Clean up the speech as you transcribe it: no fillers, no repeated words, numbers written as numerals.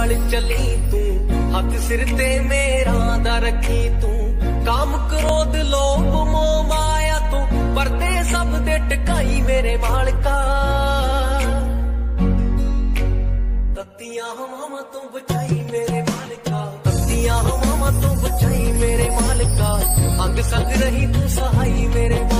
नाल चली तू, हथ सिर ते मेरा दा रखी तू। काम क्रोध लोभ मोह माया तू, परदे सब दे टकाई मेरे मालका। तत्तियां हवावां तू बचाई मेरे मालका, तत्तियां हवावां तू बचाई मेरे मालका। अंग संग रही तू सहाई मेरे